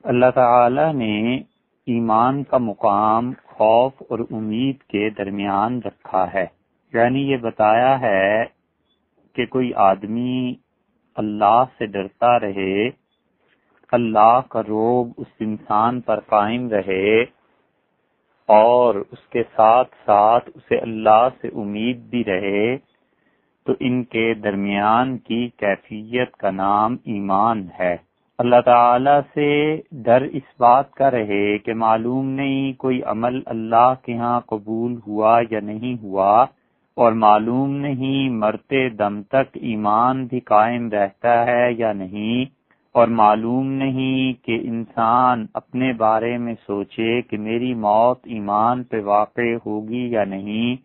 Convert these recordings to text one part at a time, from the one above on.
اللہ تعالی نے ایمان کا مقام خوف اور امید کے درمیان رکھا ہے، یعنی یہ بتایا ہے کہ کوئی آدمی اللہ سے ڈرتا رہے، اللہ کا رعب اس انسان پر قائم رہے اور اس کے ساتھ ساتھ اسے اللہ سے امید بھی رہے، تو ان کے درمیان کی کیفیت کا نام ایمان ہے۔ اللہ تعالی سے ڈر اس بات کا رہے کہ معلوم نہیں کوئی عمل اللہ کے ہاں قبول ہوا یا نہیں ہوا، اور معلوم نہیں مرتے دم تک ایمان بھی قائم رہتا ہے یا نہیں، اور معلوم نہیں کہ انسان اپنے بارے میں سوچے کہ میری موت ایمان پہ واقع ہوگی یا نہیں۔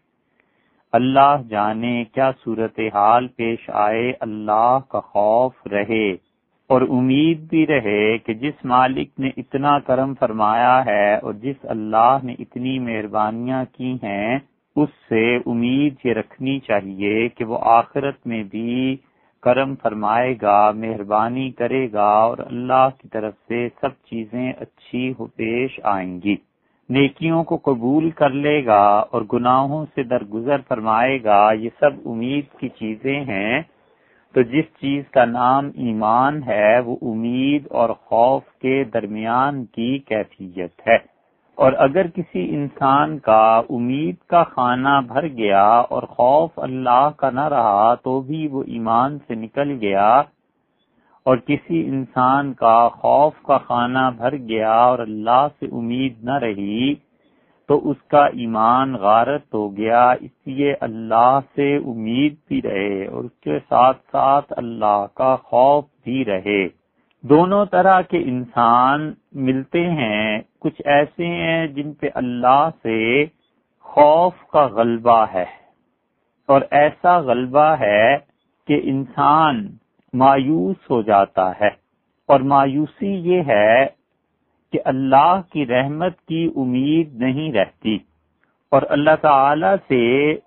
اللہ جانے کیا صورتحال پیش آئے، اللہ کا خوف رہے اور امید بھی رہے کہ جس مالک نے اتنا کرم فرمایا ہے اور جس اللہ نے اتنی مہربانیاں کی ہیں، اس سے امید یہ رکھنی چاہیے کہ وہ آخرت میں بھی کرم فرمائے گا، مہربانی کرے گا، اور اللہ کی طرف سے سب چیزیں اچھی پیش آئیں گی، نیکیوں کو قبول کر لے گا اور گناہوں سے درگزر فرمائے گا۔ یہ سب امید کی چیزیں ہیں۔ تو جس چیز کا نام ایمان ہے وہ امید اور خوف کے درمیان کی کیفیت ہے، اور اگر کسی انسان کا امید کا خانہ بھر گیا اور خوف اللہ کا نہ رہا تو بھی وہ ایمان سے نکل گیا، اور کسی انسان کا خوف کا خانہ بھر گیا اور اللہ سے امید نہ رہی تو اس کا ایمان غارت ہو گیا۔ اس لیے اللہ سے امید بھی رہے اور اس کے ساتھ ساتھ اللہ کا خوف بھی رہے۔ دونوں طرح کے انسان ملتے ہیں، کچھ ایسے ہیں جن پہ اللہ سے خوف کا غلبہ ہے، اور ایسا غلبہ ہے کہ انسان مایوس ہو جاتا ہے، اور مایوسی یہ ہے کہ اللہ کی رحمت کی امید نہیں رہتی، اور اللہ تعالی سے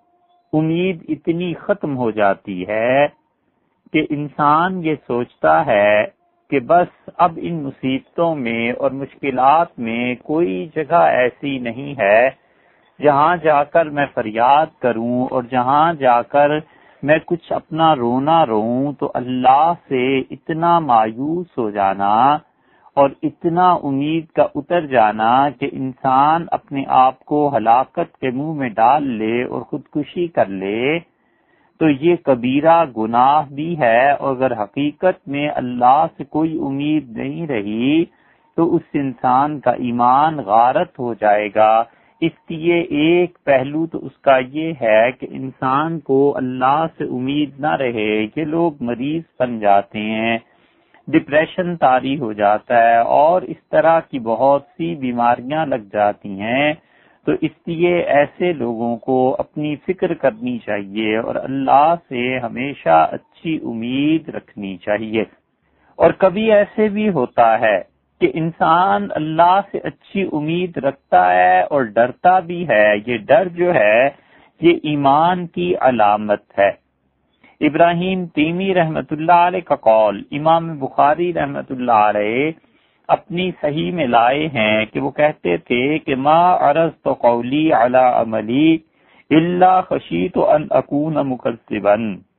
امید اتنی ختم ہو جاتی ہے کہ انسان یہ سوچتا ہے کہ بس اب ان مصیبتوں میں اور مشکلات میں کوئی جگہ ایسی نہیں ہے جہاں جا کر میں فریاد کروں اور جہاں جا کر میں کچھ اپنا رونا روں۔ تو اللہ سے اتنا مایوس ہو جانا اور اتنا امید کا اتر جانا کہ انسان اپنے آپ کو ہلاکت کے منہ میں ڈال لے اور خودکشی کر لے، تو یہ کبیرہ گناہ بھی ہے، اور اگر حقیقت میں اللہ سے کوئی امید نہیں رہی تو اس انسان کا ایمان غارت ہو جائے گا۔ اس لیے ایک پہلو تو اس کا یہ ہے کہ انسان کو اللہ سے امید نہ رہے، یہ لوگ مریض بن جاتے ہیں، ڈپریشن طاری ہو جاتا ہے، اور اس طرح کی بہت سی بیماریاں لگ جاتی ہیں۔ تو اس لیے ایسے لوگوں کو اپنی فکر کرنی چاہیے اور اللہ سے ہمیشہ اچھی امید رکھنی چاہیے۔ اور کبھی ایسے بھی ہوتا ہے کہ انسان اللہ سے اچھی امید رکھتا ہے اور ڈرتا بھی ہے۔ یہ ڈر جو ہے یہ ایمان کی علامت ہے۔ ابراہیم تیمی رحمت اللہ علیہ کا قول امام بخاری رحمت اللہ علیہ اپنی صحیح میں لائے ہیں کہ وہ کہتے تھے کہ ما عرضت قولی علی عملی الا خشیت ان اکون مکذبا،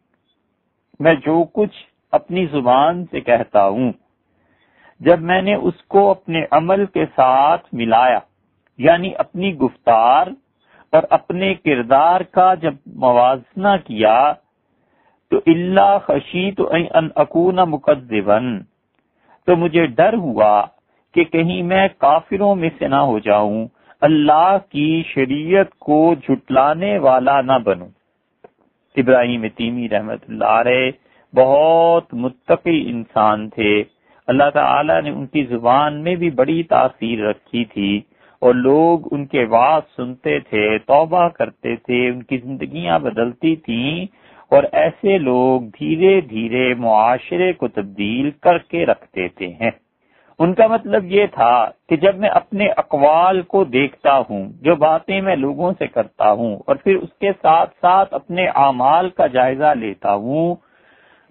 میں جو کچھ اپنی زبان سے کہتا ہوں جب میں نے اس کو اپنے عمل کے ساتھ ملایا، یعنی اپنی گفتار اور اپنے کردار کا جب موازنہ کیا، تو اللہ خشیت ان اکون مکذبا، تو مجھے ڈر ہوا کہ کہیں میں کافروں میں سے نہ ہو جاؤں، اللہ کی شریعت کو جھٹلانے والا نہ بنوں۔ ابراہیم تیمی رحمت اللہ علیہ بہت متقی انسان تھے، اللہ تعالی نے ان کی زبان میں بھی بڑی تاثیر رکھی تھی، اور لوگ ان کے وعظ سنتے تھے، توبہ کرتے تھے، ان کی زندگیاں بدلتی تھیں، اور ایسے لوگ دھیرے دھیرے معاشرے کو تبدیل کر کے رکھتے تھے ہیں۔ ان کا مطلب یہ تھا کہ جب میں اپنے اقوال کو دیکھتا ہوں، جو باتیں میں لوگوں سے کرتا ہوں، اور پھر اس کے ساتھ ساتھ اپنے اعمال کا جائزہ لیتا ہوں،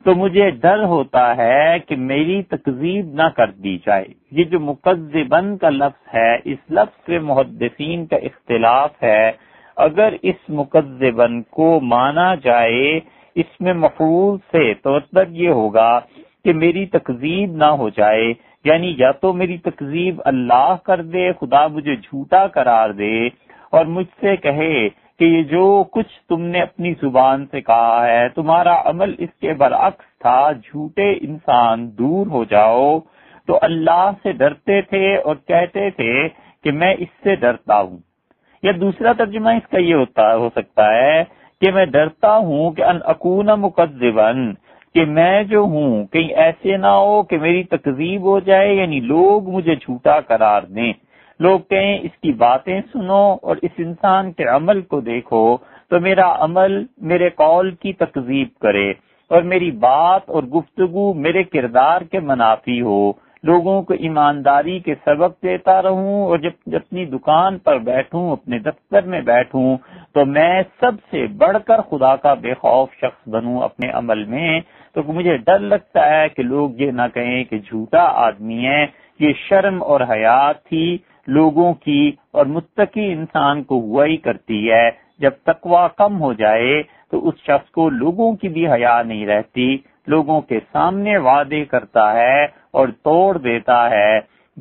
تو مجھے ڈر ہوتا ہے کہ میری تکذیب نہ کر دی جائے۔ یہ جو مکذبن کا لفظ ہے، اس لفظ سے محدثین کا اختلاف ہے۔ اگر اس مکذبن کو مانا جائے اس میں مفعول سے تو مطلب یہ ہوگا کہ میری تکذیب نہ ہو جائے، یعنی یا تو میری تکذیب اللہ کر دے، خدا مجھے جھوٹا قرار دے اور مجھ سے کہے کہ یہ جو کچھ تم نے اپنی زبان سے کہا ہے تمہارا عمل اس کے برعکس تھا، جھوٹے انسان دور ہو جاؤ۔ تو اللہ سے ڈرتے تھے اور کہتے تھے کہ میں اس سے ڈرتا ہوں۔ یا دوسرا ترجمہ اس کا یہ ہو سکتا ہے کہ میں ڈرتا ہوں کہ ان اکون مکذبن، کہ میں جو ہوں کہیں ایسے نہ ہو کہ میری تکذیب ہو جائے، یعنی لوگ مجھے جھوٹا قرار دیں، لوگ کہیں اس کی باتیں سنو اور اس انسان کے عمل کو دیکھو تو میرا عمل میرے قول کی تکذیب کرے اور میری بات اور گفتگو میرے کردار کے منافی ہو، لوگوں کو ایمانداری کے سبق دیتا رہوں اور جب اپنی دکان پر بیٹھوں، اپنے دفتر میں بیٹھوں تو میں سب سے بڑھ کر خدا کا بے خوف شخص بنوں اپنے عمل میں، تو مجھے ڈر لگتا ہے کہ لوگ یہ نہ کہیں کہ جھوٹا آدمی ہے۔ یہ شرم اور حیا تھی لوگوں کی اور متقی انسان کو ہوا ہی کرتی ہے۔ جب تقوی کم ہو جائے تو اس شخص کو لوگوں کی بھی حیا نہیں رہتی، لوگوں کے سامنے وعدے کرتا ہے اور توڑ دیتا ہے،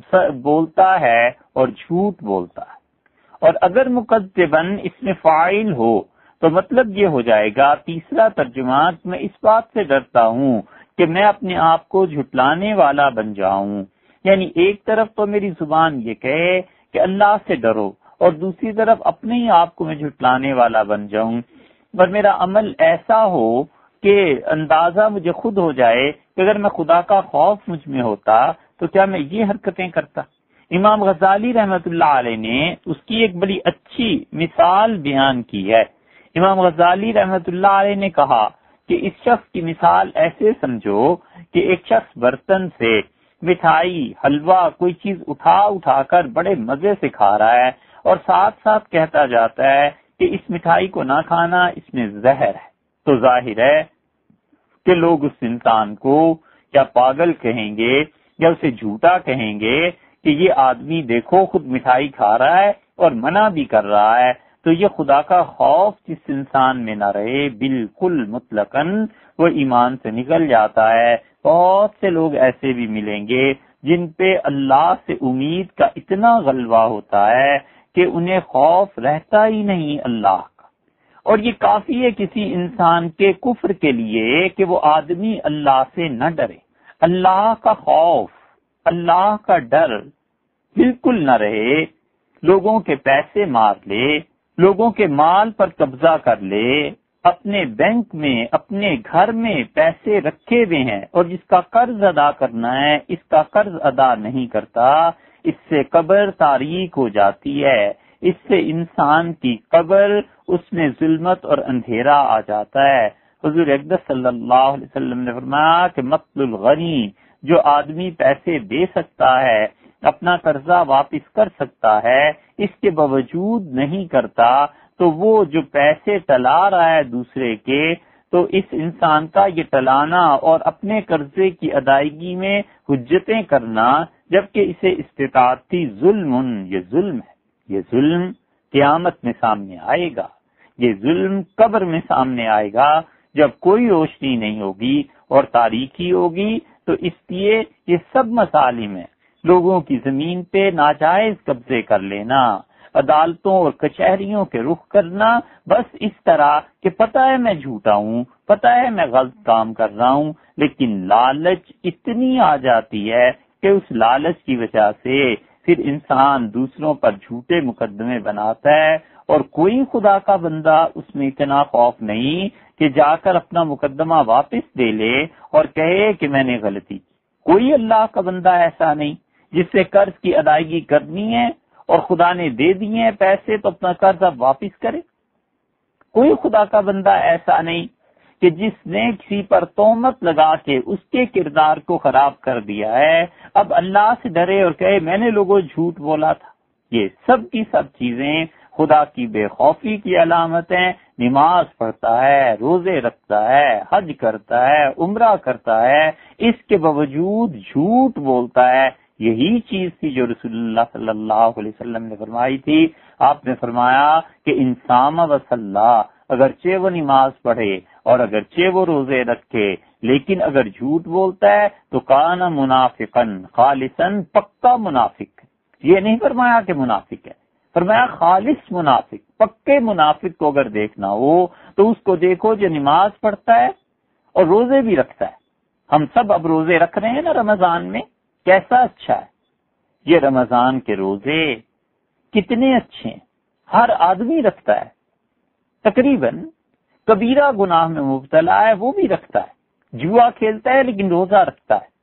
بولتا ہے اور جھوٹ بولتا ہے۔ اور اگر مکذبن اس میں فاعل ہو تو مطلب یہ ہو جائے گا، تیسرا ترجمہ، میں اس بات سے ڈرتا ہوں کہ میں اپنے آپ کو جھٹلانے والا بن جاؤں۔ یعنی ایک طرف تو میری زبان یہ کہے کہ اللہ سے ڈرو اور دوسری طرف اپنے ہی آپ کو میں جھٹلانے والا بن جاؤں، اور میرا عمل ایسا ہو کہ اندازہ مجھے خود ہو جائے کہ اگر میں خدا کا خوف مجھ میں ہوتا تو کیا میں یہ حرکتیں کرتا۔ امام غزالی رحمت اللہ علیہ نے اس کی ایک بڑی اچھی مثال بیان کی ہے۔ امام غزالی رحمت اللہ علیہ نے کہا کہ اس شخص کی مثال ایسے سمجھو کہ ایک شخص برتن سے مٹھائی، حلوہ، کوئی چیز اٹھا کر بڑے مزے سے کھا رہا ہے اور ساتھ ساتھ کہتا جاتا ہے کہ اس مٹھائی کو نہ کھانا، اس میں زہر ہے۔ تو ظاہر ہے کہ لوگ اس انسان کو یا پاگل کہیں گے یا اسے جھوٹا کہیں گے کہ یہ آدمی دیکھو خود مٹھائی کھا رہا ہے اور منع بھی کر رہا ہے۔ تو یہ خدا کا خوف جس انسان میں نہ رہے بالکل مطلقاً وہ ایمان سے نکل جاتا ہے۔ بہت سے لوگ ایسے بھی ملیں گے جن پہ اللہ سے امید کا اتنا غلبہ ہوتا ہے کہ انہیں خوف رہتا ہی نہیں اللہ کا۔ اور یہ کافی ہے کسی انسان کے کفر کے لیے کہ وہ آدمی اللہ سے نہ ڈرے، اللہ کا خوف، اللہ کا ڈر بالکل نہ رہے، لوگوں کے پیسے مار لے، لوگوں کے مال پر قبضہ کر لے، اپنے بینک میں، اپنے گھر میں پیسے رکھے ہوئے ہیں اور جس کا قرض ادا کرنا ہے اس کا قرض ادا نہیں کرتا، اس سے قبر تاریک ہو جاتی ہے، اس سے انسان کی قبر، اس میں ظلمت اور اندھیرا آ جاتا ہے۔ حضور اقدس صلی اللہ علیہ وسلم نے فرمایا کہ مقت الغنی، جو آدمی پیسے دے سکتا ہے، اپنا قرضہ واپس کر سکتا ہے، اس کے باوجود نہیں کرتا، تو وہ جو پیسے ٹلا رہا ہے دوسرے کے، تو اس انسان کا یہ ٹلانا اور اپنے قرضے کی ادائیگی میں حجتیں کرنا جبکہ اسے استطاعت تھی، یہ ظلم ہے۔ یہ ظلم قیامت میں سامنے آئے گا، یہ ظلم قبر میں سامنے آئے گا جب کوئی روشنی نہیں ہوگی اور تاریکی ہوگی۔ تو اس لیے یہ سب مظالم ہیں، لوگوں کی زمین پہ ناجائز قبضے کر لینا، عدالتوں اور کچہریوں کے رخ کرنا، بس اس طرح کہ پتہ ہے میں جھوٹا ہوں، پتہ ہے میں غلط کام کر رہا ہوں، لیکن لالچ اتنی آ جاتی ہے کہ اس لالچ کی وجہ سے پھر انسان دوسروں پر جھوٹے مقدمے بناتا ہے، اور کوئی خدا کا بندہ اس میں اتنا خوف نہیں کہ جا کر اپنا مقدمہ واپس دے لے اور کہے کہ میں نے غلطی کی۔ کوئی اللہ کا بندہ ایسا نہیں جس سے قرض کی ادائیگی کرنی ہے اور خدا نے دے دیے ہیں پیسے تو اپنا قرض اب واپس کرے۔ کوئی خدا کا بندہ ایسا نہیں کہ جس نے کسی پر تہمت لگا کے اس کے کردار کو خراب کر دیا ہے اب اللہ سے ڈرے اور کہے میں نے لوگوں جھوٹ بولا تھا۔ یہ سب کی سب چیزیں خدا کی بے خوفی کی علامتیں نماز پڑھتا ہے، روزے رکھتا ہے، حج کرتا ہے، عمرہ کرتا ہے، اس کے باوجود جھوٹ بولتا ہے۔ یہی چیز تھی جو رسول اللہ صلی اللہ علیہ وسلم نے فرمائی تھی۔ آپ نے فرمایا کہ انسام و صلاح، اگرچہ وہ نماز پڑھے اور اگرچہ وہ روزے رکھے، لیکن اگر جھوٹ بولتا ہے تو کان منافقن خالصاً، پکا منافق۔ یہ نہیں فرمایا کہ منافق ہے، فرمایا خالص منافق۔ پکے منافق کو اگر دیکھنا ہو تو اس کو دیکھو جو نماز پڑھتا ہے اور روزے بھی رکھتا ہے۔ ہم سب اب روزے رکھ رہے ہیں نا رمضان میں، کیسا اچھا ہے یہ رمضان کے روزے، کتنے اچھے ہیں، ہر آدمی رکھتا ہے، تقریباً کبیرہ گناہ میں مبتلا ہے وہ بھی رکھتا ہے، جوا کھیلتا ہے لیکن روزہ رکھتا ہے۔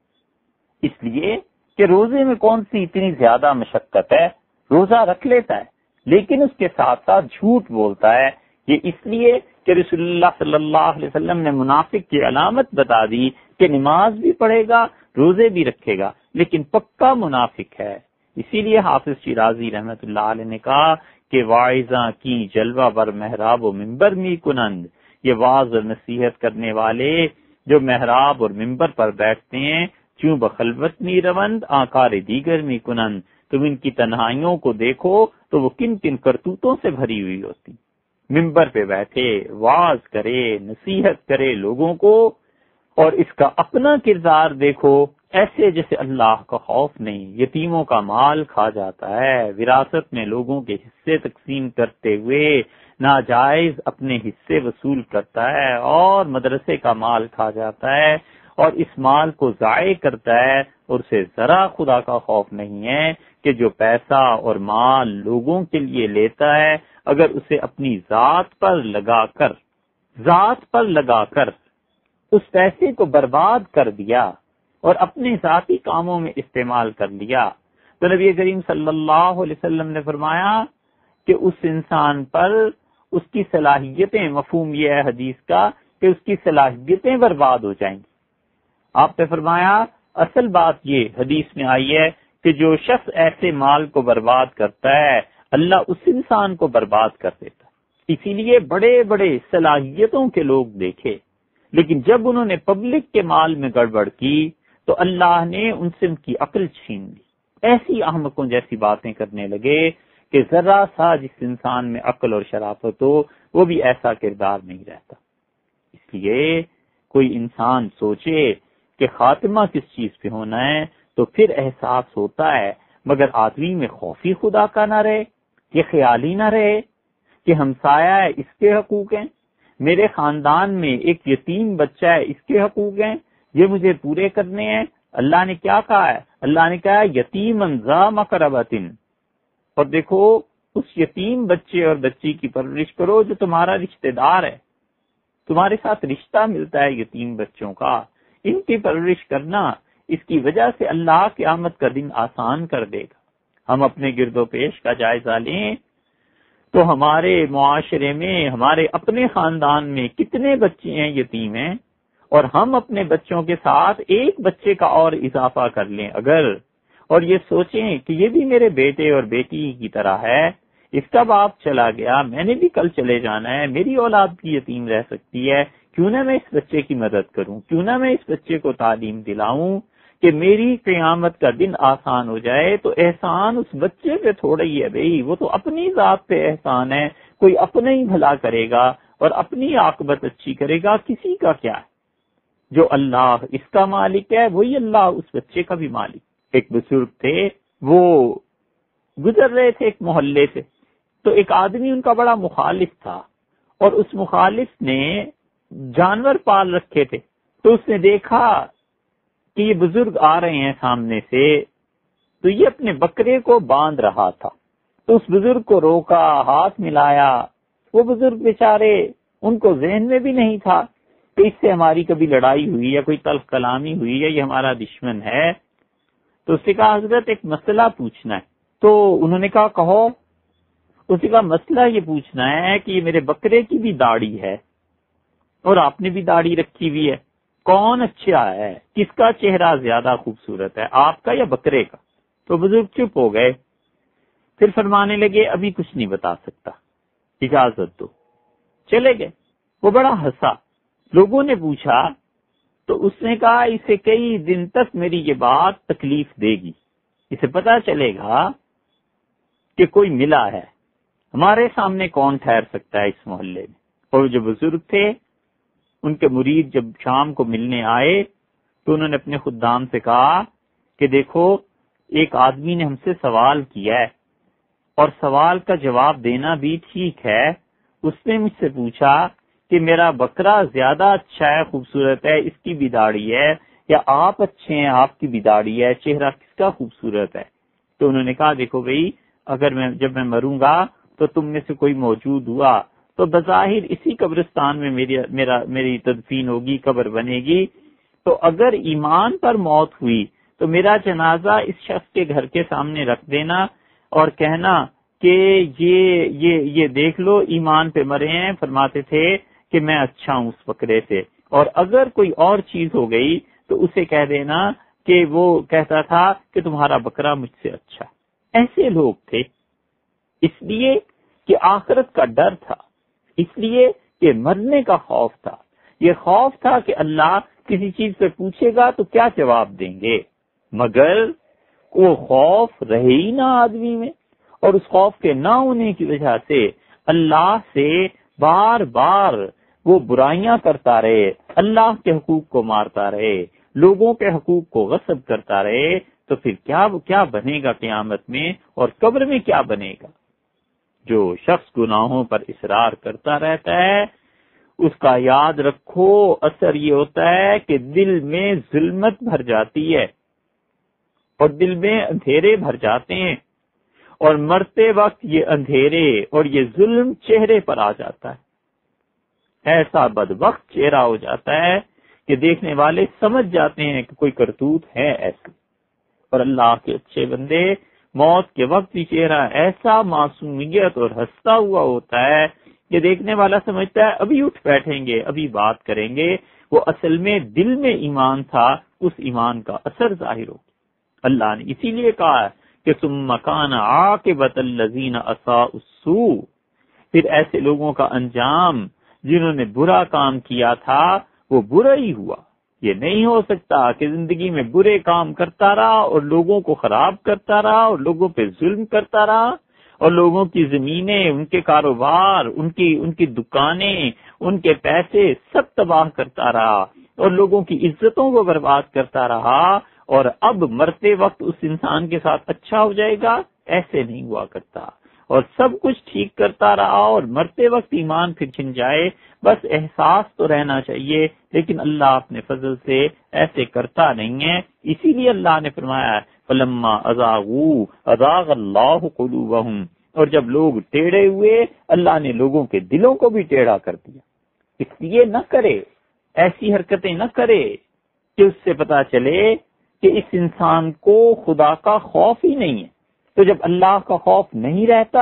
اس لیے کہ روزے میں کون سی اتنی زیادہ مشقت ہے، روزہ رکھ لیتا ہے لیکن اس کے ساتھ ساتھ جھوٹ بولتا ہے۔ یہ اس لیے کہ رسول اللہ صلی اللہ علیہ وسلم نے منافق کی علامت بتا دی کہ نماز بھی پڑھے گا، روزے بھی رکھے گا لیکن پکا منافق ہے۔ اسی لیے حافظ شیرازی رحمت اللہ علیہ نے کہا کہ واعظاں کی جلوہ بر محراب و منبر می کنند، یہ واعظ اور نصیحت کرنے والے جو محراب اور منبر پر بیٹھتے ہیں، چوں بخلوت می روند آکار دیگر می کنند، تم ان کی تنہائیوں کو دیکھو تو وہ کن کن کرتوتوں سے بھری ہوئی ہوتی۔ منبر پہ بیٹھے واعظ کرے، نصیحت کرے لوگوں کو، اور اس کا اپنا کردار دیکھو، ایسے جیسے اللہ کا خوف نہیں، یتیموں کا مال کھا جاتا ہے، وراثت میں لوگوں کے حصے تقسیم کرتے ہوئے ناجائز اپنے حصے وصول کرتا ہے اور مدرسے کا مال کھا جاتا ہے اور اس مال کو ضائع کرتا ہے، اور اسے ذرا خدا کا خوف نہیں ہے کہ جو پیسہ اور مال لوگوں کے لیے لیتا ہے اگر اسے اپنی ذات پر لگا کر اس پیسے کو برباد کر دیا اور اپنے ذاتی کاموں میں استعمال کر لیا، تو نبی کریم صلی اللہ علیہ وسلم نے فرمایا کہ اس انسان پر اس کی صلاحیتیں، مفہوم یہ ہے حدیث کا کہ اس کی صلاحیتیں برباد ہو جائیں گی۔ آپ نے فرمایا اصل بات یہ حدیث میں آئی ہے کہ جو شخص ایسے مال کو برباد کرتا ہے اللہ اس انسان کو برباد کر دیتا ہے۔ اسی لیے بڑے بڑے صلاحیتوں کے لوگ دیکھے لیکن جب انہوں نے پبلک کے مال میں گڑبڑ کی تو اللہ نے ان سے ان کی عقل چھین لی، ایسی احمقوں جیسی باتیں کرنے لگے کہ ذرا سا جس انسان میں عقل اور شرافت ہو وہ بھی ایسا کردار نہیں رہتا۔ اس لیے کوئی انسان سوچے کہ خاتمہ کس چیز پہ ہونا ہے تو پھر احساس ہوتا ہے، مگر آدمی میں خوفی خدا کا نہ رہے، یہ خیال ہی نہ رہے کہ ہمسایہ ہے اس کے حقوق ہیں، میرے خاندان میں ایک یتیم بچہ ہے اس کے حقوق ہیں، یہ مجھے پورے کرنے ہیں۔ اللہ نے کیا کہا ہے؟ اللہ نے کہا یتیماً ذا مقربۃ، اور دیکھو اس یتیم بچے اور بچی کی پرورش کرو جو تمہارا رشتہ دار ہے، تمہارے ساتھ رشتہ ملتا ہے یتیم بچوں کا، ان کی پرورش کرنا، اس کی وجہ سے اللہ قیامت کا دن آسان کر دے گا۔ ہم اپنے گرد و پیش کا جائزہ لیں تو ہمارے معاشرے میں، ہمارے اپنے خاندان میں کتنے بچے ہیں یتیم ہیں، اور ہم اپنے بچوں کے ساتھ ایک بچے کا اور اضافہ کر لیں اگر، اور یہ سوچیں کہ یہ بھی میرے بیٹے اور بیٹی کی طرح ہے، اس کا باپ چلا گیا، میں نے بھی کل چلے جانا ہے، میری اولاد بھی یتیم رہ سکتی ہے، کیوں نہ میں اس بچے کی مدد کروں، کیوں نہ میں اس بچے کو تعلیم دلاؤں کہ میری قیامت کا دن آسان ہو جائے۔ تو احسان اس بچے پہ تھوڑا ہی ہے بھئی، وہ تو اپنی ذات پہ احسان ہے، کوئی اپنا ہی بھلا کرے گا اور اپنی عاقبت اچھی کرے گا، کسی کا کیا ہے؟ جو اللہ اس کا مالک ہے وہی اللہ اس بچے کا بھی مالک۔ ایک بزرگ تھے، وہ گزر رہے تھے ایک محلے سے، تو ایک آدمی ان کا بڑا مخالف تھا اور اس مخالف نے جانور پال رکھے تھے، تو اس نے دیکھا کہ یہ بزرگ آ رہے ہیں سامنے سے، تو یہ اپنے بکرے کو باندھ رہا تھا، تو اس بزرگ کو روکا، ہاتھ ملایا۔ وہ بزرگ بیچارے، ان کو ذہن میں بھی نہیں تھا کہ اس سے ہماری کبھی لڑائی ہوئی یا کوئی تلخ کلامی ہوئی ہے، یہ ہمارا دشمن ہے۔ تو اس نے کہا حضرت ایک مسئلہ پوچھنا ہے۔ تو انہوں نے کہا کہو۔ اس نے کہا مسئلہ یہ پوچھنا ہے کہ یہ میرے بکرے کی بھی داڑھی ہے اور آپ نے بھی داڑھی رکھی ہوئی ہے، کون اچھا ہے، کس کا چہرہ زیادہ خوبصورت ہے، آپ کا یا بکرے کا؟ تو بزرگ چپ ہو گئے۔ پھر فرمانے لگے ابھی کچھ نہیں بتا سکتا، اجازت دو، چلے گئے۔ وہ بڑا ہنسا، لوگوں نے پوچھا تو اس نے کہا اسے کئی دن تک میری یہ بات تکلیف دے گی، اسے پتا چلے گا کہ کوئی ملا ہے، ہمارے سامنے کون ٹھہر سکتا ہے اس محلے میں۔ اور جو بزرگ تھے ان کے مرید جب شام کو ملنے آئے تو انہوں نے اپنے خدام سے کہا کہ دیکھو ایک آدمی نے ہم سے سوال کیا ہے اور سوال کا جواب دینا بھی ٹھیک ہے۔ اس نے مجھ سے پوچھا کہ میرا بکرا زیادہ اچھا ہے، خوبصورت ہے، اس کی بھی داڑھی ہے، یا آپ اچھے ہیں آپ کی بھی داڑھی ہے، چہرہ کس کا خوبصورت ہے؟ تو انہوں نے کہا دیکھو بھئی اگر جب میں مروں گا تو تم میں سے کوئی موجود ہوا تو بظاہر اسی قبرستان میں میری تدفین ہوگی، قبر بنے گی، تو اگر ایمان پر موت ہوئی تو میرا جنازہ اس شخص کے گھر کے سامنے رکھ دینا اور کہنا کہ یہ دیکھ لو ایمان پہ مرے ہیں، فرماتے تھے کہ میں اچھا ہوں اس بکرے سے، اور اگر کوئی اور چیز ہو گئی تو اسے کہہ دینا کہ وہ کہتا تھا کہ تمہارا بکرا مجھ سے اچھا۔ ایسے لوگ تھے، اس لیے کہ آخرت کا ڈر تھا، اس لیے کہ مرنے کا خوف تھا، یہ خوف تھا کہ اللہ کسی چیز سے پوچھے گا تو کیا جواب دیں گے، مگر وہ خوف رہے ہی نہ آدمی میں، اور اس خوف کے نہ ہونے کی وجہ سے اللہ سے بار بار وہ برائیاں کرتا رہے، اللہ کے حقوق کو مارتا رہے، لوگوں کے حقوق کو غصب کرتا رہے، تو پھر کیا بنے گا قیامت میں اور قبر میں کیا بنے گا؟ جو شخص گناہوں پر اصرار کرتا رہتا ہے اس کا یاد رکھو اثر یہ ہوتا ہے کہ دل میں ظلمت بھر جاتی ہے اور دل میں اندھیرے بھر جاتے ہیں، اور مرتے وقت یہ اندھیرے اور یہ ظلم چہرے پر آ جاتا ہے، ایسا بدبخت چہرہ ہو جاتا ہے کہ دیکھنے والے سمجھ جاتے ہیں کہ کوئی کرتوت ہے ایسی۔ اور اللہ کے اچھے بندے موت کے وقت بھی چہرہ ایسا معصومیت اور ہنستا ہوا ہوتا ہے کہ دیکھنے والا سمجھتا ہے ابھی اٹھ بیٹھیں گے، ابھی بات کریں گے، وہ اصل میں دل میں ایمان تھا، اس ایمان کا اثر ظاہر ہو۔ اللہ نے اسی لیے کہا ہے کہ ثم کان عاقبۃ الذین اساءوا السوء، پھر ایسے لوگوں کا انجام جنہوں نے برا کام کیا تھا وہ برا ہی ہوا۔ یہ نہیں ہو سکتا کہ زندگی میں برے کام کرتا رہا اور لوگوں کو خراب کرتا رہا اور لوگوں پہ ظلم کرتا رہا اور لوگوں کی زمینیں، ان کے کاروبار، ان کی دکانیں، ان کے پیسے سب تباہ کرتا رہا اور لوگوں کی عزتوں کو برباد کرتا رہا، اور اب مرتے وقت اس انسان کے ساتھ اچھا ہو جائے گا، ایسے نہیں ہوا کرتا۔ اور سب کچھ ٹھیک کرتا رہا اور مرتے وقت ایمان پھر چھن جائے، بس احساس تو رہنا چاہیے، لیکن اللہ اپنے فضل سے ایسے کرتا نہیں ہے۔ اسی لیے اللہ نے فرمایا فَلَمَّا أَزَاغُوا أَزَاغَ اللَّهُ قُلُوبَهُمْ، اور جب لوگ ٹیڑھے ہوئے اللہ نے لوگوں کے دلوں کو بھی ٹیڑھا کر دیا۔ اس لیے نہ کرے، ایسی حرکتیں نہ کرے کہ اس سے پتا چلے کہ اس انسان کو خدا کا خوف ہی نہیں ہے۔ تو جب اللہ کا خوف نہیں رہتا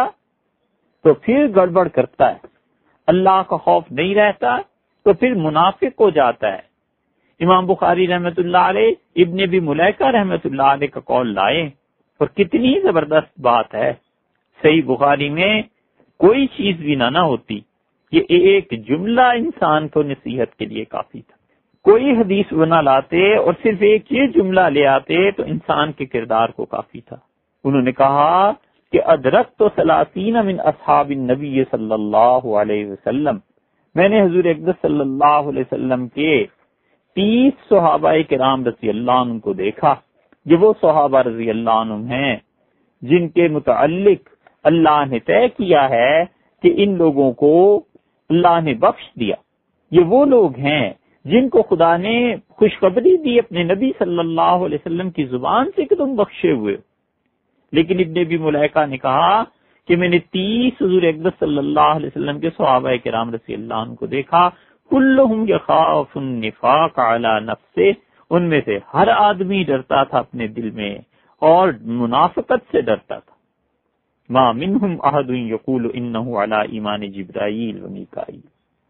تو پھر گڑبڑ کرتا ہے، اللہ کا خوف نہیں رہتا تو پھر منافق ہو جاتا ہے۔ امام بخاری رحمت اللہ علیہ ابن ابی ملیکہ رحمت اللہ علیہ کا قول لائے، اور کتنی زبردست بات ہے۔ صحیح بخاری میں کوئی چیز بھی نہ ہوتی، یہ ایک جملہ انسان کو نصیحت کے لیے کافی تھا۔ کوئی حدیث بنا لاتے اور صرف ایک یہ جملہ لے آتے تو انسان کے کردار کو کافی تھا۔ انہوں نے کہا کہ ادرکت 30 من اصحاب النبی صلی اللہ علیہ وسلم، میں نے حضور اقدس صلی اللہ علیہ وسلم کے 30 صحابہ کرام رضی اللہ عنہ کو دیکھا۔ یہ وہ صحابہ رضی اللہ عنہ ہیں جن کے متعلق اللہ نے طے کیا ہے کہ ان لوگوں کو اللہ نے بخش دیا۔ یہ وہ لوگ ہیں جن کو خدا نے خوشخبری دی اپنے نبی صلی اللہ علیہ وسلم کی زبان سے کہ تم بخشے ہوئے ہو۔ لیکن ابن ابی ملیکہ نے کہا کہ میں نے 30 حضور اقدس صلی اللہ علیہ وسلم کے صحابہ کرام رضی اللہ عنہ کو دیکھا، کلہم یخاف النفاق علی نفسہ، ان میں سے ہر آدمی ڈرتا تھا اپنے دل میں اور منافقت سے ڈرتا تھا۔ ما منہم احد یقول انہ علی ایمان جبرائیل و میکائیل،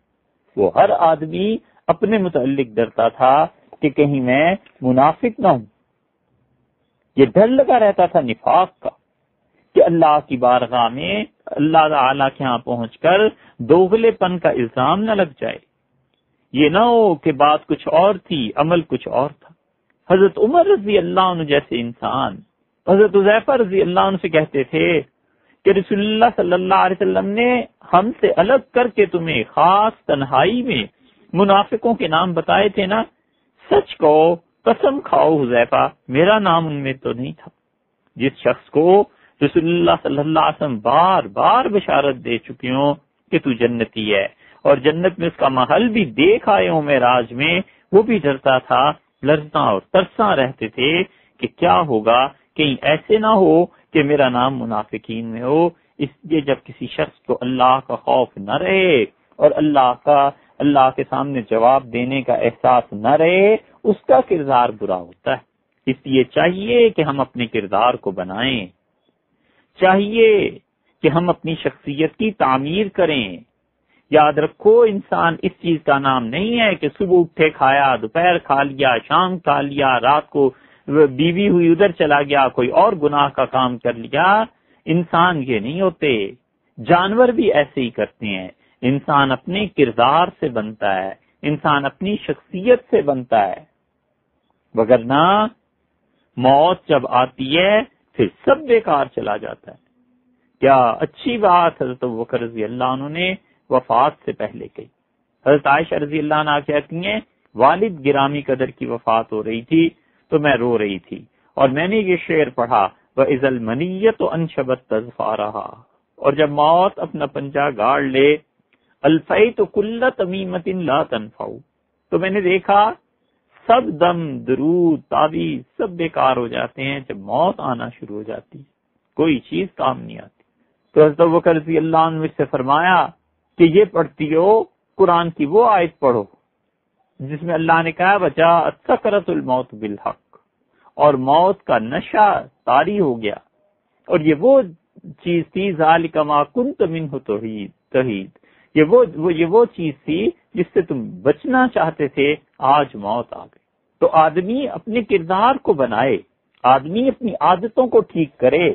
وہ ہر آدمی اپنے متعلق ڈرتا تھا کہ کہیں میں منافق نہ ہوں۔ یہ ڈر لگا رہتا تھا نفاق کا کہ اللہ کی بارگاہ میں اللہ تعالیٰ کے ہاں پہنچ کر دوغلے پن کا الزام نہ لگ جائے. یہ نہ ہو کہ بات کچھ اور تھی، عمل کچھ اور تھا. حضرت عمر رضی اللہ عنہ جیسے انسان حضرت حذیفہ رضی اللہ عنہ سے کہتے تھے کہ رسول اللہ صلی اللہ علیہ وسلم نے ہم سے الگ کر کے تمہیں خاص تنہائی میں منافقوں کے نام بتائے تھے نا، سچ کہو، قسم کھاؤ حذیفہ، میرا نام ان میں تو نہیں تھا. جس شخص کو رسول اللہ صلی اللہ علیہ وسلم بار بار بشارت دے چکی ہوں کہ تو جنتی ہے اور جنت میں اس کا محل بھی دیکھ آئے ہوں معراج میں، وہ بھی ڈرتا تھا، لرزاں اور ترساں رہتے تھے کہ کیا ہوگا، کہیں ایسے نہ ہو کہ میرا نام منافقین میں ہو. اس لیے جب کسی شخص کو اللہ کا خوف نہ رہے اور اللہ کے سامنے جواب دینے کا احساس نہ رہے، اس کا کردار برا ہوتا ہے. اس لیے چاہیے کہ ہم اپنے کردار کو بنائیں، چاہیے کہ ہم اپنی شخصیت کی تعمیر کریں. یاد رکھو، انسان اس چیز کا نام نہیں ہے کہ صبح اٹھے کھایا، دوپہر کھا لیا، شام کھا لیا، رات کو بیوی ہوئی ادھر چلا گیا، کوئی اور گناہ کا کام کر لیا. انسان یہ نہیں ہوتے، جانور بھی ایسے ہی کرتے ہیں. انسان اپنے کردار سے بنتا ہے، انسان اپنی شخصیت سے بنتا ہے، وگرنہ موت جب آتی ہے پھر سب بیکار چلا جاتا ہے. کیا اچھی بات حضرت ابوبکر رضی اللہ عنہ نے وفات سے پہلے کہی. حضرت عائشہ رضی اللہ عنہ کہتی ہیں والد گرامی قدر کی وفات ہو رہی تھی تو میں رو رہی تھی اور میں نے یہ شعر پڑھا، وَإِذَا الْمَنِيَّةُ أَنْشَبَتْ تَظْفَارَهَا، اور جب موت اپنا پنجہ گاڑ لے، الفیت کل تمیمۃ لا تنفع، تو میں نے دیکھا سب دم، درود، تعویذ سب بیکار ہو جاتے ہیں جب موت آنا شروع ہو جاتی ہے، کوئی چیز کام نہیں آتی. تو حضرت ابوبکر رضی اللہ عنہ سے فرمایا کہ یہ پڑھتی ہو قرآن کی وہ آیت پڑھو جس میں اللہ نے کہا وجاءت سکرۃ الموت بالحق، اور موت کا نشہ طاری ہو گیا. اور یہ وہ چیز تھی ذالک ما کنت منہ تحید، یہ وہ چیز تھی جس سے تم بچنا چاہتے تھے، آج موت آ گئی. تو آدمی اپنے کردار کو بنائے، آدمی اپنی عادتوں کو ٹھیک کرے.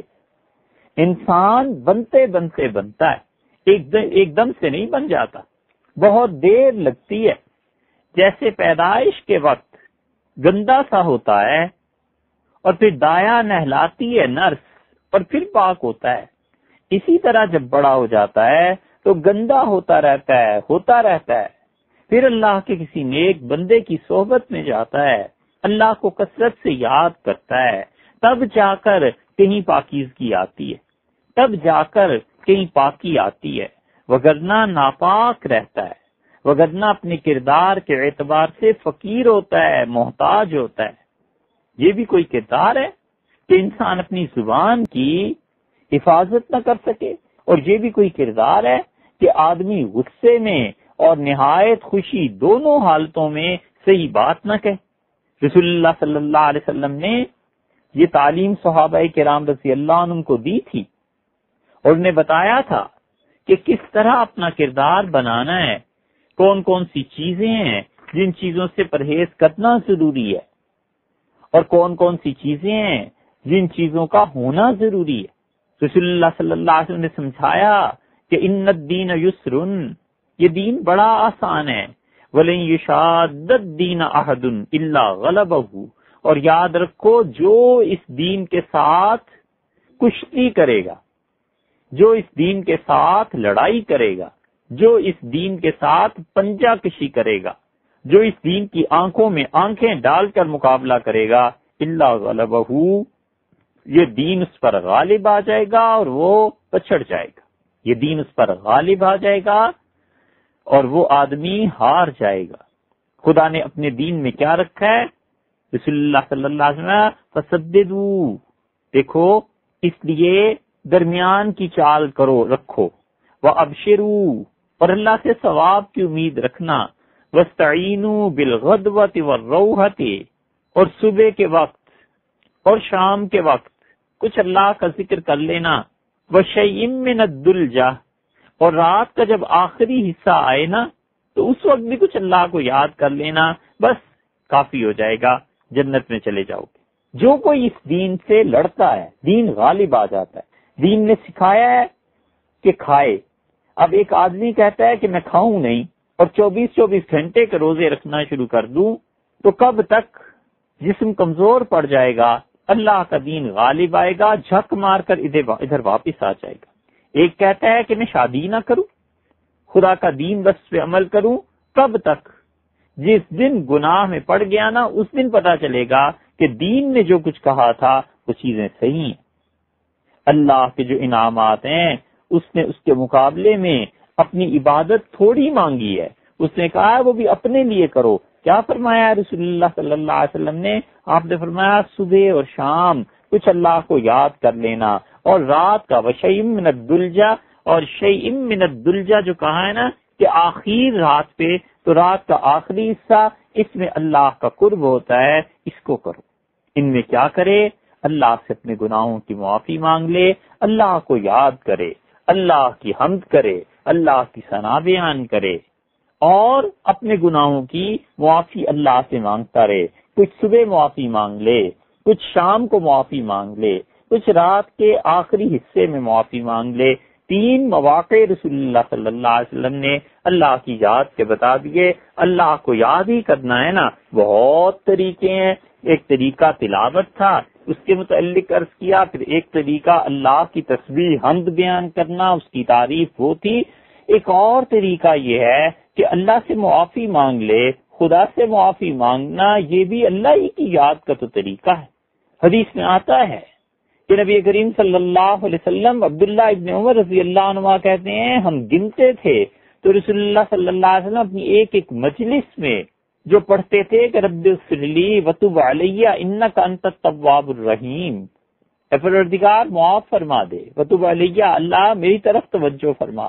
انسان بنتے بنتے بنتا ہے، ایک دم سے نہیں بن جاتا، بہت دیر لگتی ہے. جیسے پیدائش کے وقت گندا سا ہوتا ہے اور پھر دایا نہلاتی ہے نرس اور پھر پاک ہوتا ہے، اسی طرح جب بڑا ہو جاتا ہے تو گندا ہوتا رہتا ہے. پھر اللہ کے کسی نیک بندے کی صحبت میں جاتا ہے، اللہ کو کثرت سے یاد کرتا ہے، تب جا کر کہیں پاکیزگی آتی ہے، تب جا کر کہیں پاکی آتی ہے، وگرنہ ناپاک رہتا ہے، وگرنہ اپنے کردار کے اعتبار سے فقیر ہوتا ہے، محتاج ہوتا ہے. یہ بھی کوئی کردار ہے کہ انسان اپنی زبان کی حفاظت نہ کر سکے، اور یہ بھی کوئی کردار ہے کہ آدمی غصے میں اور نہایت خوشی دونوں حالتوں میں صحیح بات نہ کہے. رسول اللہ صلی اللہ علیہ وسلم نے یہ تعلیم صحابہ کرام رضی اللہ عنہ کو دی تھی اور انہیں بتایا تھا کہ کس طرح اپنا کردار بنانا ہے، کون کون سی چیزیں ہیں جن چیزوں سے پرہیز کرنا ضروری ہے اور کون کون سی چیزیں ہیں جن چیزوں کا ہونا ضروری ہے. رسول اللہ صلی اللہ علیہ وسلم نے سمجھایا کہ ان الدین یسر، یہ دین بڑا آسان ہے، وَلَن يُشَادَّ الدِّينَ أَحَدٌ إِلَّا غَلَبَهُ، اور یاد رکھو جو اس دین کے ساتھ کشتی کرے گا، جو اس دین کے ساتھ لڑائی کرے گا، جو اس دین کے ساتھ پنجہ کشی کرے گا، جو اس دین کی آنکھوں میں آنکھیں ڈال کر مقابلہ کرے گا، الا غلبہ، یہ دین اس پر غالب آ جائے گا اور وہ پچھڑ جائے گا. یہ دین اس پر غالب آ جائے گا اور وہ آدمی ہار جائے گا. خدا نے اپنے دین میں کیا رکھا ہے؟ رسول اللہ صلی اللہ علیہ وسلم فسددوا، دیکھو اس لیے درمیان کی چال رکھو، وابشروا، اور اللہ سے ثواب کی امید رکھنا، واستعینوا بالغدوۃ والروحۃ، اور صبح کے وقت اور شام کے وقت کچھ اللہ کا ذکر کر لینا، وشیء من الدلجہ، اور رات کا جب آخری حصہ آئے نا تو اس وقت بھی کچھ اللہ کو یاد کر لینا، بس کافی ہو جائے گا، جنت میں چلے جاؤ گے. جو کوئی اس دین سے لڑتا ہے دین غالب آ جاتا ہے. دین نے سکھایا ہے کہ کھائے. اب ایک آدمی کہتا ہے کہ میں کھاؤں نہیں اور 24 گھنٹے کے روزے رکھنا شروع کر دوں تو کب تک جسم کمزور پڑ جائے گا, اللہ کا دین غالب آئے گا, جھک مار کر ادھر واپس آ جائے گا. ایک کہتا ہے کہ میں شادی نہ کروں, خدا کا دین بس پہ عمل کروں, کب تک؟ جس دن گناہ میں پڑ گیا نا اس دن پتا چلے گا کہ دین نے جو کچھ کہا تھا وہ چیزیں صحیح ہیں. اللہ کے جو انعامات ہیں اس نے اس کے مقابلے میں اپنی عبادت تھوڑی مانگی ہے, اس نے کہا وہ بھی اپنے لیے کرو. کیا فرمایا رسول اللہ صلی اللہ علیہ وسلم نے؟ آپ نے فرمایا صبح اور شام کچھ اللہ کو یاد کر لینا, اور رات کا وشیء من الدلجہ, اور شیء من الدلجہ جو کہا ہے نا کہ آخر رات پہ, تو رات کا آخری حصہ اس میں اللہ کا قرب ہوتا ہے, اس کو کرو. ان میں کیا کرے؟ اللہ سے اپنے گناہوں کی معافی مانگ لے, اللہ کو یاد کرے, اللہ کی حمد کرے, اللہ کی ثنا بیان کرے, اور اپنے گناہوں کی معافی اللہ سے مانگتا رہے. کچھ صبح معافی مانگ لے, کچھ شام کو معافی مانگ لے, کچھ رات کے آخری حصے میں معافی مانگ لے. 3 مواقع رسول اللہ صلی اللہ علیہ وسلم نے اللہ کی یاد کے بتا دیے. اللہ کو یاد ہی کرنا ہے نا, بہت طریقے ہیں. ایک طریقہ تلاوت تھا, اس کے متعلق عرض کیا. پھر ایک طریقہ اللہ کی تسبیح حمد بیان کرنا, اس کی تعریف وہ تھی. ایک اور طریقہ یہ ہے کہ اللہ سے معافی مانگ لے. خدا سے معافی مانگنا یہ بھی اللہ ہی کی یاد کا تو طریقہ ہے. حدیث میں آتا ہے کہ نبی کریم صلی اللہ علیہ وسلم, عبداللہ ابن عمر رضی اللہ عنہ کہتے ہیں, ہم گنتے تھے تو رسول اللہ صلی اللہ علیہ وسلم اپنی ایک مجلس میں جو پڑھتے تھے کہ رب اغفر لی وتب علی انک انت التواب الرحیم, اے پروردگار معاف فرما دے, وتب علی اللہ میری طرف توجہ فرما,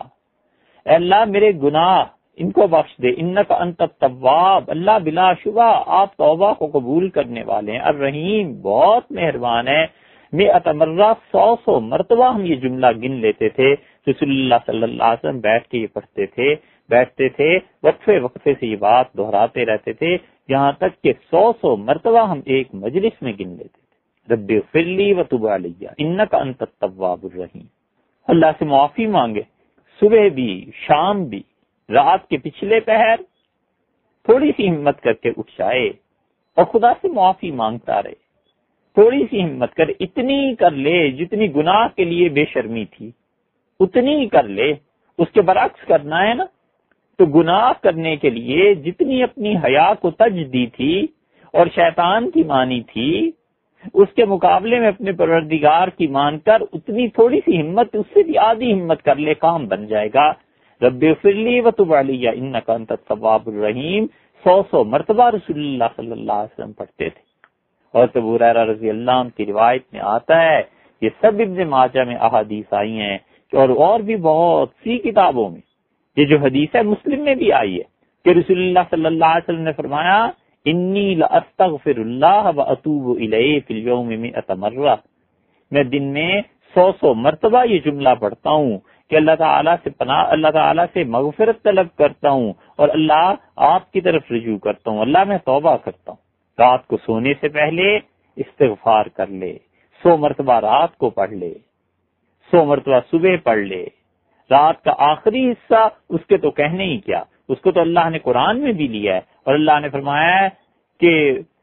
اے اللہ میرے گناہ ان کو بخش دے, انک انت التواب, اللہ بلا شبہ آپ توبہ کو قبول کرنے والے ہیں, الرحیم بہت مہربان ہے. 100 مرہ 100 مرتبہ ہم یہ جملہ گن لیتے تھے. رسول اللہ صلی اللہ علیہ وسلم بیٹھ کے یہ پڑھتے تھے, بیٹھتے تھے, وقفے سے یہ بات دہراتے رہتے تھے, یہاں تک کہ 100 مرتبہ ہم ایک مجلس میں گن لیتے تھے. رب اغفر لی وتب علی انک انت التواب الرحیم. اللہ سے معافی مانگے, صبح بھی شام بھی, رات کے پچھلے پہر تھوڑی سی ہمت کر کے اٹھ جائے اور خدا سے معافی مانگتا رہے. تھوڑی سی ہمت کر, اتنی کر لے جتنی گناہ کے لیے بے شرمی تھی, اتنی ہی کر لے. اس کے برعکس کرنا ہے نا, تو گناہ کرنے کے لیے جتنی اپنی حیا کو تج دی تھی اور شیطان کی مانی تھی, اس کے مقابلے میں اپنے پروردگار کی مان کر اتنی تھوڑی سی ہمت, اس سے بھی آدھی ہمت کر لے, کام بن جائے گا. رب اغفر لی وتب علی انک انت التواب الرحیم 100 مرتبہ رسول اللہ صلی اللہ علیہ وسلم پڑھتے تھے. اور ابو ہریرہ رضی اللہ عنہ کی روایت میں آتا ہے, یہ سب ابن ماجہ میں احادیث آئی ہیں, اور بھی بہت سی کتابوں میں. یہ جو حدیث ہے مسلم میں بھی آئی ہے کہ رسول اللہ صلی اللہ علیہ وسلم نے فرمایا, انی لاستغفر اللہ واتوب الیہ فی اليوم 100 مرہ, میں دن میں 100 مرتبہ یہ جملہ پڑھتا ہوں کہ اللہ تعالیٰ سے مغفرت طلب کرتا ہوں اور اللہ آپ کی طرف رجوع کرتا ہوں, اللہ میں توبہ کرتا ہوں. رات کو سونے سے پہلے استغفار کر لے, 100 مرتبہ رات کو پڑھ لے, 100 مرتبہ صبح پڑھ لے. رات کا آخری حصہ اس کے تو کہنے ہی کیا, اس کو تو اللہ نے قرآن میں بھی لیا ہے, اور اللہ نے فرمایا ہے کہ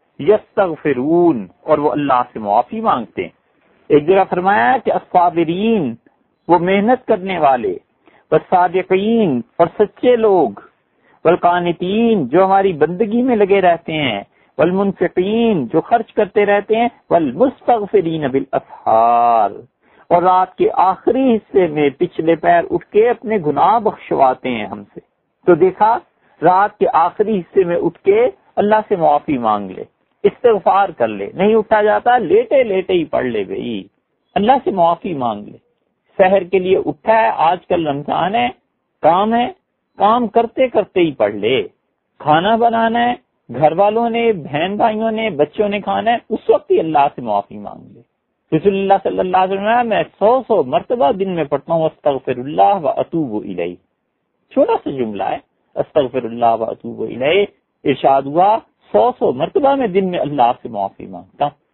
یستغفرون, اور وہ اللہ سے معافی مانگتے ہیں. ایک جگہ فرمایا ہے کہ الصابرین, وہ محنت کرنے والے, والصادقین, اور سچے لوگ, والقانتین, جو ہماری بندگی میں لگے رہتے ہیں, والمنفقین, جو خرچ کرتے رہتے ہیں, والمستغفرین بالاسحار, اور رات کے آخری حصے میں پچھلے پیر اٹھ کے اپنے گناہ بخشواتے ہیں ہم سے. تو دیکھا, رات کے آخری حصے میں اٹھ کے اللہ سے معافی مانگ لے, استغفار کر لے, نہیں اٹھا جاتا لیٹے لیٹے ہی پڑھ لے بھائی, اللہ سے معافی مانگ لے. سحر کے لیے اٹھا ہے, آج کل رمضان ہے, کام کرتے کرتے ہی پڑھ لے. کھانا بنانا ہے, گھر والوں نے, بہن بھائیوں نے, بچوں نے کھانا ہے, اس وقت ہی اللہ سے معافی مانگ لے. رسول اللہ صلی اللہ علیہ وسلم میں 100 مرتبہ دن میں پڑھتا ہوں استغفر اللہ واتوب الیہ. چھوٹا سا جملہ ہے, استغفر اللہ واتوب الیہ. ارشاد ہوا 100 مرتبہ میں دن میں اللہ سے معافی مانگتا ہوں.